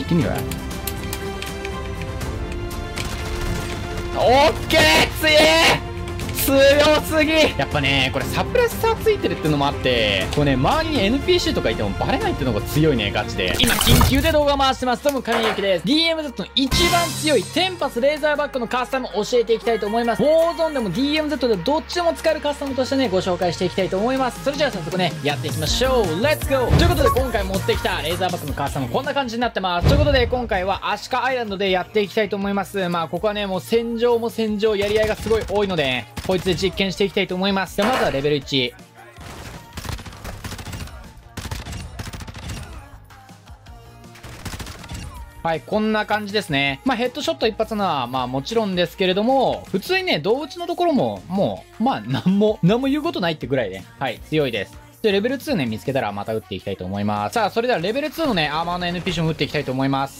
行ってみろよ。オッケー、強え、強すぎ。やっぱね、これサプレッサーついてるってのもあって、これね、周りに NPC とかいてもバレないってのが強いね、ガチで。今、緊急で動画回してます。どうも、神ゆきです。DMZ の一番強いテンパスレーザーバックのカスタムを教えていきたいと思います。ウォーゾーンでも DMZ でどっちでも使えるカスタムとしてね、ご紹介していきたいと思います。それじゃあ早速ね、やっていきましょう。レッツゴー。ということで、今回持ってきたレーザーバックのカスタムこんな感じになってます。ということで、今回はアシカアイランドでやっていきたいと思います。まあ、ここはね、もう戦場も戦場、やり合いがすごい多いので、こいつで実験していきたいと思います。ではまずはレベル1。はい、こんな感じですね。まあ、ヘッドショット一発なのは、まあ、もちろんですけれども、普通にね、動物のところも、もう、まあ、なんも言うことないってぐらいで、はい、強いです。で、レベル2ね、見つけたらまた撃っていきたいと思います。さあ、それではレベル2のね、アーマーの NPC も撃っていきたいと思います。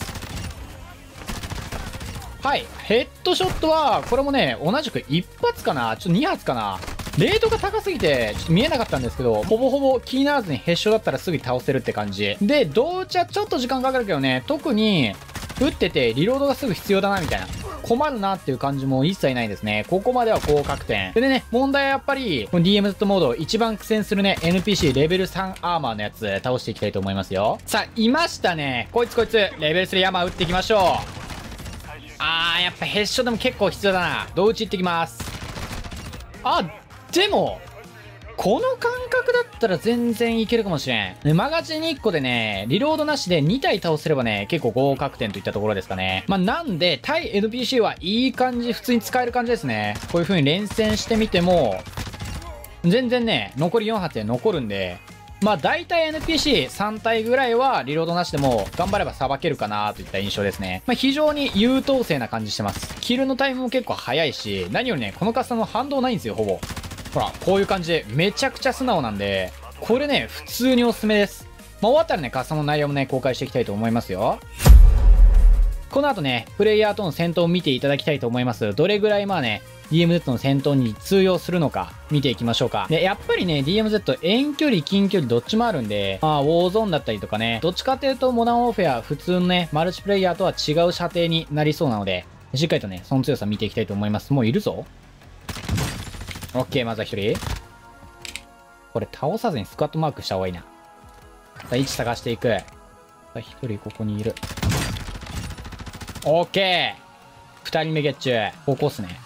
はい、ヘッドショットは、これもね、同じく1発かな、ちょっと2発かな。レートが高すぎて、ちょっと見えなかったんですけど、ほぼほぼ気にならずにヘッショだったらすぐに倒せるって感じ。で、同茶ちょっと時間かかるけどね、特に、撃っててリロードがすぐ必要だなみたいな。困るなっていう感じも一切ないですね。ここまでは高確点。でね、問題はやっぱり、この DMZ モード一番苦戦するね、NPC レベル3アーマーのやつ、倒していきたいと思いますよ。さあ、いましたね。こいつ、レベル3アーマー撃っていきましょう。やっぱヘッショでも結構必要だな。同打ちいってきます。でも、この感覚だったら全然いけるかもしれん。マガジン1個でね、リロードなしで2体倒せればね、結構合格点といったところですかね。まあ、なんで、対 NPC はいい感じ、普通に使える感じですね。こういう風に連戦してみても、全然ね、残り4発で残るんで、まあ、大体 NPC3 体ぐらいはリロードなしでも頑張ればさばけるかなといった印象ですね。まあ、非常に優等生な感じしてます。キルのタイムも結構早いし、何よりね、このカスタム反動ないんですよ、ほぼ。ほら、こういう感じでめちゃくちゃ素直なんで、これね、普通におすすめです。まあ、終わったらね、カスタムの内容もね、公開していきたいと思いますよ。この後ね、プレイヤーとの戦闘を見ていただきたいと思います。どれぐらいまあね、DMZ の戦闘に通用するのか見ていきましょうか。で、やっぱりね、DMZ 遠距離、近距離どっちもあるんで、まあ、ウォーゾーンだったりとかね、どっちかというとモダンウォーフェア、普通のね、マルチプレイヤーとは違う射程になりそうなので、しっかりとね、その強さ見ていきたいと思います。もういるぞ。オッケー、まずは1人。これ倒さずにスクワットマークした方がいいな。さあ、位置探していく。さあ、1人ここにいる。オッケー、2人目ゲッチュ。ここっすね。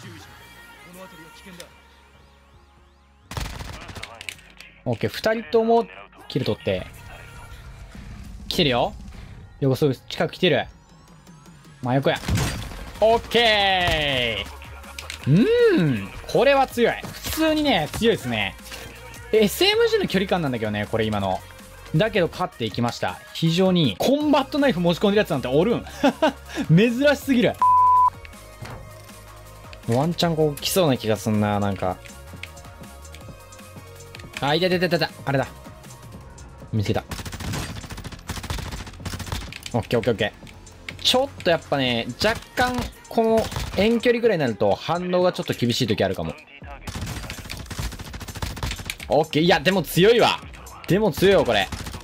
オッケー、2人ともキル取って。来てるよ。横すぐ近く来てる。真横や。オッケー。これは強い。普通にね、強いですね。SMG の距離感なんだけどね、これ今の。だけど勝っていきました。非常に、コンバットナイフ持ち込んでるやつなんておるん。珍しすぎる。ワンチャンこう来そうな気がすんな、なんか。いた。あれだ。見つけた。オッケー。ちょっとやっぱね、若干、この遠距離ぐらいになると反応がちょっと厳しい時あるかも。オッケー。いや、でも強いわ。でも強いよ、これ。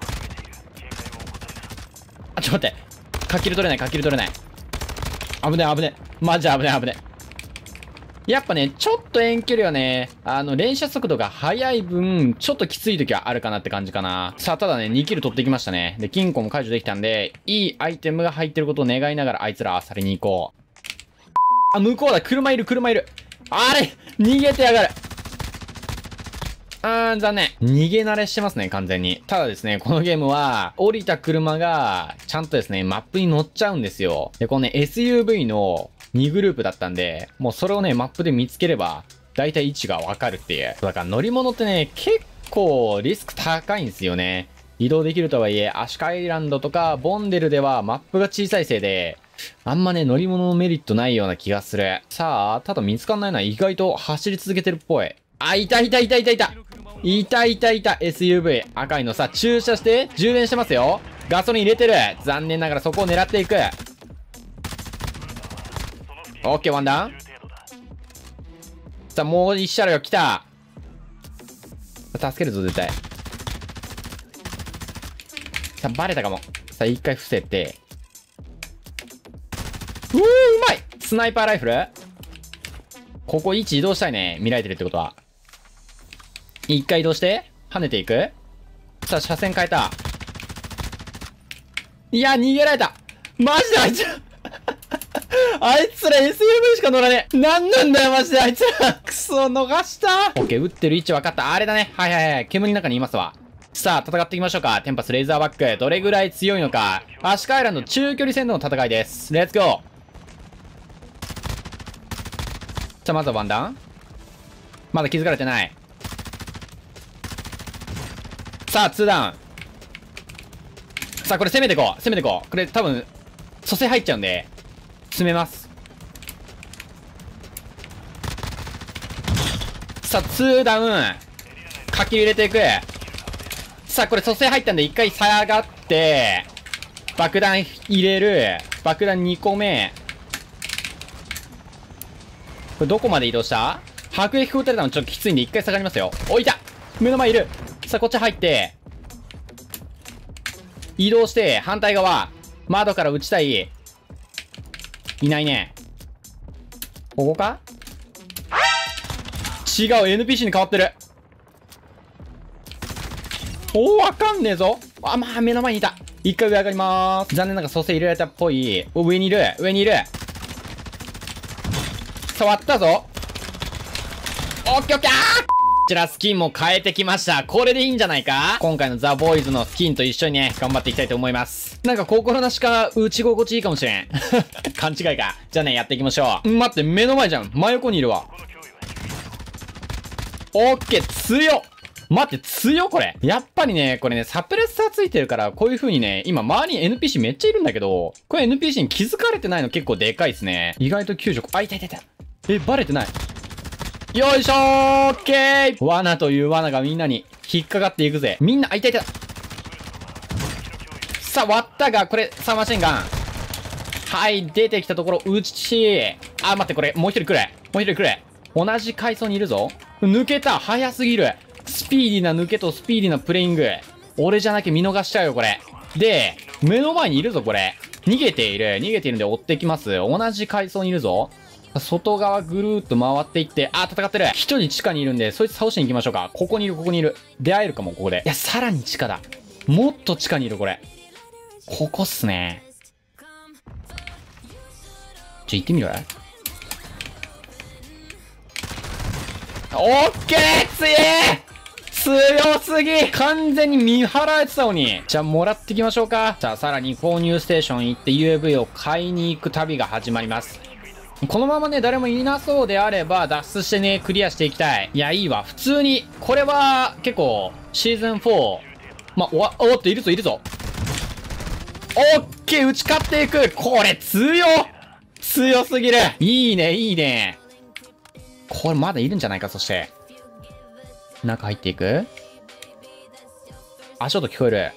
ちょっと待って。かきる取れない。危ね。マジ危ね。やっぱね、ちょっと遠距離はね、連射速度が速い分、ちょっときつい時はあるかなって感じかな。さあ、ただね、2キル取ってきましたね。で、金庫も解除できたんで、いいアイテムが入ってることを願いながら、あいつら漁りに行こう。向こうだ。車いる。あれ逃げてやがる。残念。逃げ慣れしてますね、完全に。ただですね、このゲームは、降りた車が、ちゃんとですね、マップに乗っちゃうんですよ。で、このね、SUV の2グループだったんで、もうそれをね、マップで見つければ、だいたい位置がわかるっていう。だから乗り物ってね、結構リスク高いんですよね。移動できるとはいえ、アシカアイランドとか、ボンデルではマップが小さいせいで、あんまね、乗り物のメリットないような気がする。さあ、ただ見つかんないのは意外と走り続けてるっぽい。いた。SUV。赤いのさ、駐車して、充電してますよ。ガソリン入れてる。残念ながらそこを狙っていく。オッケー、ワンダウン。さあ、もう一車両来た。助けるぞ、絶対。さあ、バレたかも。さあ、一回伏せて。 うまいスナイパーライフル。ここ位置移動したいね。見られてるってことは。一回移動して、跳ねていく。さあ、車線変えた。いや、逃げられた。マジであいつらあいつら SUV しか乗らねえ。なんなんだよ、マジであいつらクソ、逃した。オッケー、撃ってる位置分かった。あれだね。はいはいはい。煙の中にいますわ。さあ、戦っていきましょうか。テンパスレーザーバック。どれぐらい強いのか。アシカアイランド中距離戦での戦いです。レッツゴー。じゃあ、まずはワンダウン。まだ気づかれてない。さあ、ツーダウン。さあ、これ攻めてこう。攻めてこう。これ多分、蘇生入っちゃうんで、詰めます。さあ、ツーダウン。かき入れていく。さあ、これ蘇生入ったんで、一回下がって、爆弾入れる。爆弾2個目。これどこまで移動した？迫撃撃たれたのちょっときついんで一回下がりますよ。お、いた！目の前いる。さあ、こっち入って、移動して、反対側。窓から撃ちたい。いないね。ここか？違う、NPC に変わってる。おー、わかんねえぞ。あ、まあ、目の前にいた。一回上上がりまーす。残念ながら蘇生入れられたっぽい。お、上にいる。上にいる。触ったぞ。オッケーオッケー。こちらスキンも変えてきました。これでいいんじゃないか？今回のザ・ボーイズのスキンと一緒にね、頑張っていきたいと思います。なんか心なしか打ち心地いいかもしれん。勘違いか。じゃあね、やっていきましょう。待って、目の前じゃん。真横にいるわ。オッケー、強っ。待って、強っこれ。やっぱりね、これね、サプレッサーついてるから、こういう風にね、今周りに NPC めっちゃいるんだけど、これ NPC に気づかれてないの結構でかいですね。意外と救助、あ、いたいたいた。え、バレてない。よいしょー、オッケー。罠という罠がみんなに引っかかっていくぜ。みんな、あ、いたいた。さあ、割ったが、これ、サーマシンガン。はい、出てきたところ、撃ち。あ、待って、これ、もう一人来る。もう一人来る。同じ階層にいるぞ。抜けた。早すぎる。スピーディーな抜けとスピーディーなプレイング。俺じゃなきゃ見逃しちゃうよ、これ。で、目の前にいるぞ、これ。逃げている。逃げているんで追ってきます。同じ階層にいるぞ。外側ぐるーっと回っていって、あ、戦ってる。一人地下にいるんで、そいつ倒しに行きましょうか。ここにいる、ここにいる。出会えるかも、ここで。いや、さらに地下だ。もっと地下にいる、これ。ここっすね。行ってみろよ。オッケー！強え！強すぎ！完全に見張られてたのに。じゃあ、もらってきましょうか。じゃあ、さらに購入ステーション行って UAV を買いに行く旅が始まります。このままね、誰もいなそうであれば、脱出してね、クリアしていきたい。いや、いいわ。普通に、これは、結構、シーズン4。ま、おっと、いるぞ、いるぞ。オッケー、打ち勝っていく。これ、強すぎる。いいね、いいね。これ、まだいるんじゃないか、そして。中入っていく？足音聞こえる。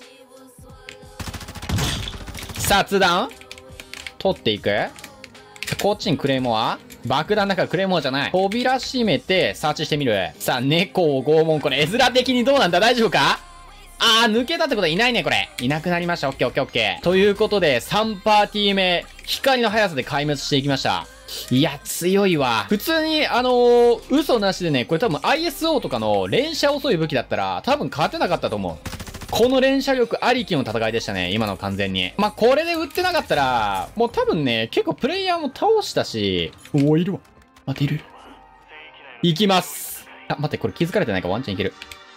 さあ、2ダウン取っていく。こっちにクレイモア？爆弾だからクレイモアじゃない。扉閉めて、サーチしてみる。さあ、猫を拷問。これ、絵面的にどうなんだ？大丈夫か？あー、抜けたってことはいないね、これ。いなくなりました。オッケーオッケーオッケー。ということで、3パーティー目、光の速さで壊滅していきました。いや、強いわ。普通に、嘘なしでね、これ多分 ISO とかの連射遅い武器だったら、多分勝てなかったと思う。この連射力ありきの戦いでしたね、今の完全に。まあ、これで撃ってなかったら、もう多分ね、結構プレイヤーも倒したし、お、いるわ。待って、いる。行きます。あ、待って、これ気づかれてないかワンチャンいける。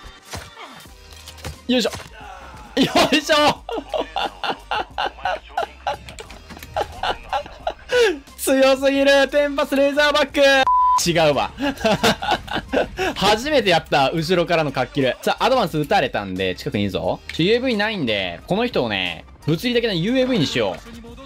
よいしょ。よいしょ強すぎる。テンパスレーザーバック。違うわ。初めてやった、後ろからのカッキル。さあ、アドバンス撃たれたんで、近くにいるぞ。UAV ないんで、この人をね、物理的な UAV にしよ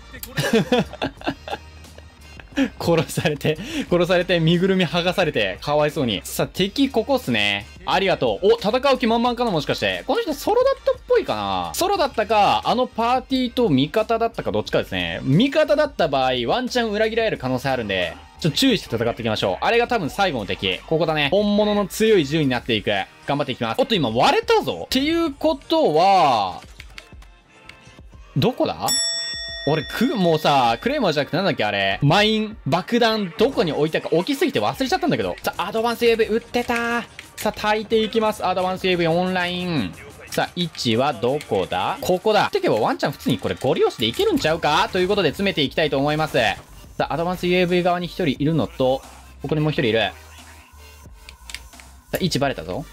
う。殺されて、身ぐるみ剥がされて、かわいそうに。さあ、敵ここっすね。ありがとう。お、戦う気満々かなもしかして。この人ソロだったっぽいかな？ソロだったか、パーティーと味方だったかどっちかですね。味方だった場合、ワンチャン裏切られる可能性あるんで、ちょっと注意して戦っていきましょう。あれが多分最後の敵。ここだね。本物の強い銃になっていく。頑張っていきます。おっと、今割れたぞ。っていうことは、どこだ？ 俺、もうさ、クレイモーじゃなくてなんだっけあれ。マイン、爆弾、どこに置いたか置きすぎて忘れちゃったんだけど。さあ、アドバンス UAV 撃ってた。さあ、焚いていきます。アドバンス UAV オンライン。さあ、位置はどこだ？ここだ。ってけばワンチャン普通にこれゴリ押しでいけるんちゃうかということで詰めていきたいと思います。さあ、アドバンス UAV 側に一人いるのと、ここにもう一人いる。さあ、位置バレたぞ。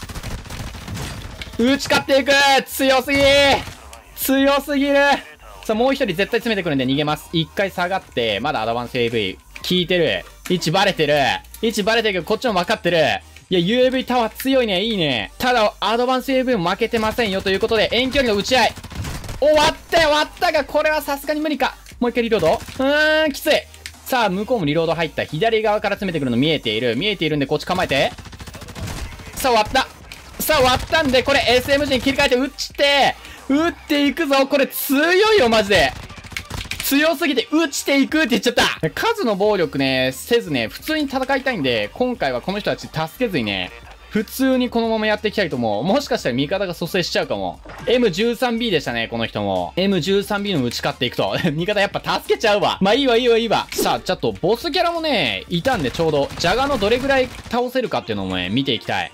打ち勝っていく！強すぎ！強すぎる！さあ、もう一人絶対詰めてくるんで逃げます。一回下がって、まだアドバンス UAV 効いてる。位置バレてる。位置バレてるけど、こっちも分かってる。いや、UAV タワー強いね。いいね。ただ、アドバンス UAV も負けてませんよ。ということで、遠距離の打ち合い。終わったが、これはさすがに無理か。もう一回リロード？きつい。さあ、向こうもリロード入った。左側から詰めてくるの見えている。見えているんで、こっち構えて。さあ、終わった。さあ、終わったんで、これ SMG に切り替えて、撃っていくぞ。これ強いよ、マジで。強すぎて、撃ちていくって言っちゃった。数の暴力ね、せずね、普通に戦いたいんで、今回はこの人たち助けずにね、普通にこのままやっていきたいと思う。もしかしたら味方が蘇生しちゃうかも。M13B でしたね、この人も。M13B の打ち勝っていくと。味方やっぱ助けちゃうわ。まあいいわ。さあ、ちょっとボスキャラもね、いたんでちょうど、ジャガのどれぐらい倒せるかっていうのもね、見ていきたい。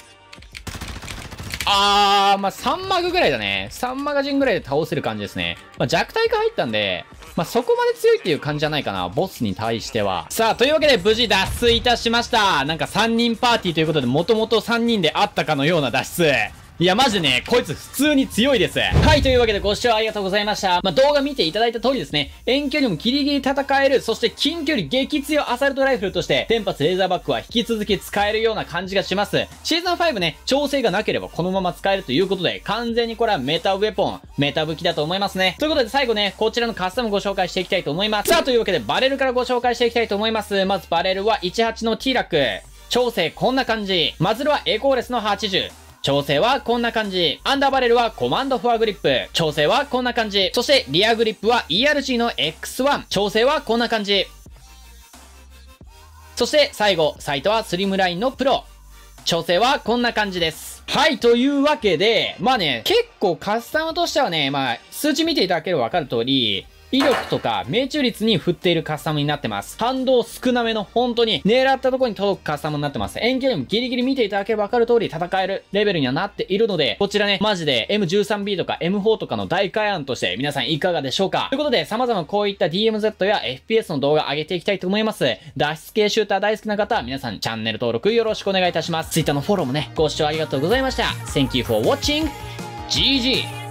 まあ、3マグぐらいだね。3マガジンぐらいで倒せる感じですね。まあ、弱体化入ったんで、まあ、そこまで強いっていう感じじゃないかな。ボスに対しては。さあ、というわけで無事脱出いたしました。なんか3人パーティーということで、もともと3人であったかのような脱出。いや、マジでね、こいつ普通に強いです。はい、というわけでご視聴ありがとうございました。まあ、動画見ていただいた通りですね、遠距離もギリギリ戦える、そして近距離激強アサルトライフルとして、テンパスレーザーバックは引き続き使えるような感じがします。シーズン5ね、調整がなければこのまま使えるということで、完全にこれはメタウェポン、メタ武器だと思いますね。ということで最後ね、こちらのカスタムご紹介していきたいと思います。さあ、というわけでバレルからご紹介していきたいと思います。まずバレルは18の T ラック。調整こんな感じ。マズルはエコーレスの80。調整はこんな感じ。アンダーバレルはコマンドフォアグリップ。調整はこんな感じ。そしてリアグリップは ERG の X1。調整はこんな感じ。そして最後、サイトはスリムラインのプロ。調整はこんな感じです。はい、というわけで、まあね、結構カスタムとしてはね、まあ、数値見ていただければわかる通り、威力とか命中率に振っているカスタムになってます。反動少なめの本当に狙ったところに届くカスタムになってます。遠距離もギリギリ見ていただければわかる通り戦えるレベルにはなっているので、こちらね、マジで M13B とか M4 とかの大開案として皆さんいかがでしょうかということで、様々こういった DMZ や FPS の動画上げていきたいと思います。脱出系シューター大好きな方は皆さんチャンネル登録よろしくお願いいたします。Twitter のフォローもね、ご視聴ありがとうございました。Thank you for watching. GG!